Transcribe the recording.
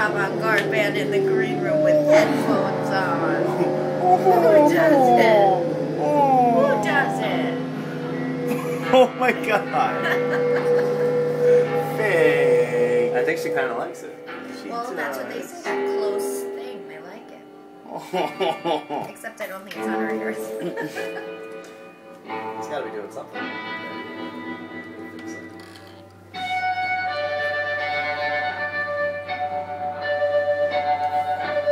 avant-garde band in the green room with headphones on. Who does it? Who does it? Oh my god. Fig. I think she kind of likes it. Well, that's what they say. That close thing. They like it. Except I don't think it's on her ears. He's got to be doing something.